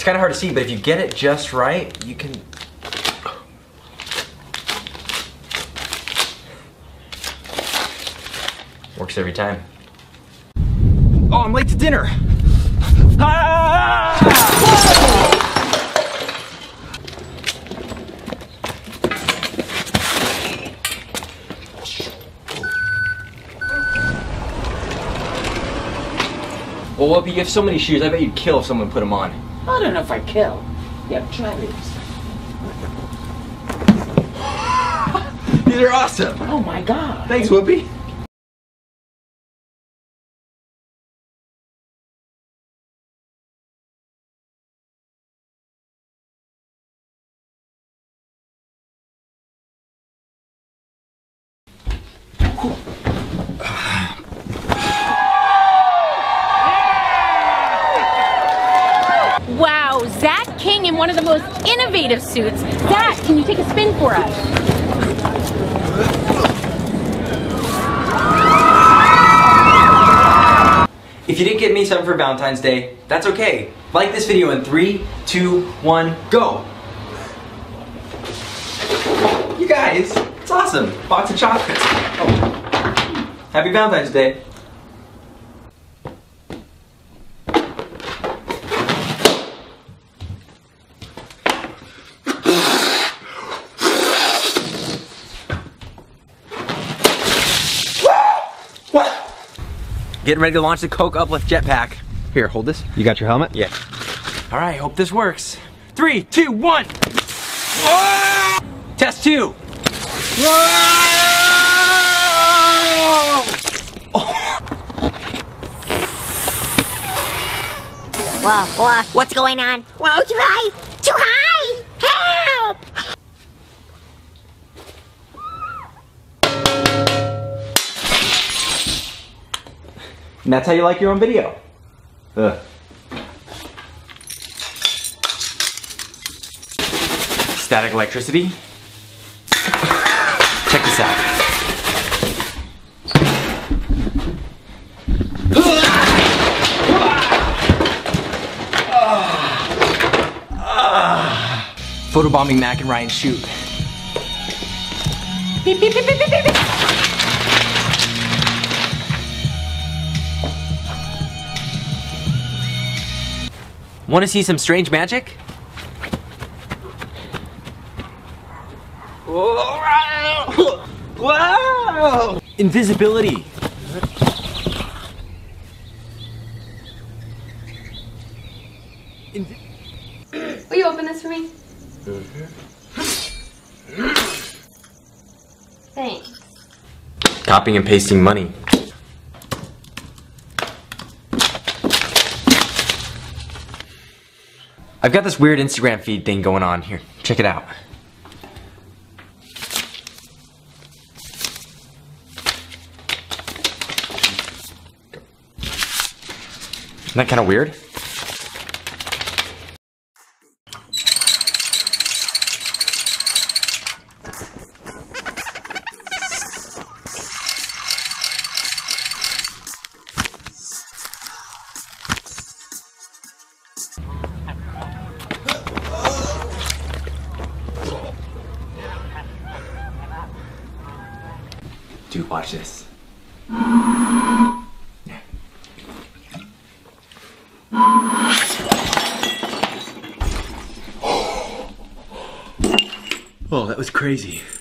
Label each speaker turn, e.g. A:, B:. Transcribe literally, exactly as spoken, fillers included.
A: It's kind of hard to see, but if you get it just right, you can... Works every time. Oh, I'm late to dinner! Ah! Well, Whoopi, you have so many shoes, I bet you'd kill if someone put them on.
B: I don't know if I kill. Yeah, try these.
A: These are awesome!
B: Oh my god.
A: Thanks, Whoopi.
C: Wow, Zach King in one of the most innovative suits. Zach, can you take a spin for us?
A: If you didn't get me something for Valentine's Day, that's okay. Like this video in three, two, one, go! You guys, it's awesome. Box of chocolates. Oh. Happy Valentine's Day. What? Getting ready to launch the Coke Uplift Jetpack. Here, hold this.
D: You got your helmet?
A: Yeah. All right, hope this works. Three, two, one. Whoa! Test two. Whoa! Oh.
E: Whoa, whoa, what's going on? Whoa, too high! Too high! Help!
A: And that's how you like your own video. Ugh. Static electricity. Check this out. Photobombing Mac and Ryan shoot. Beep, beep, beep, beep, beep, beep. Want to see some strange magic? Whoa! Whoa! Invisibility. Invi
C: Will you open this for me? Thanks.
A: Copying and pasting money. I've got this weird Instagram feed thing going on here. Check it out. Isn't that kind of weird? Dude, watch this. Yeah. Oh, that was crazy.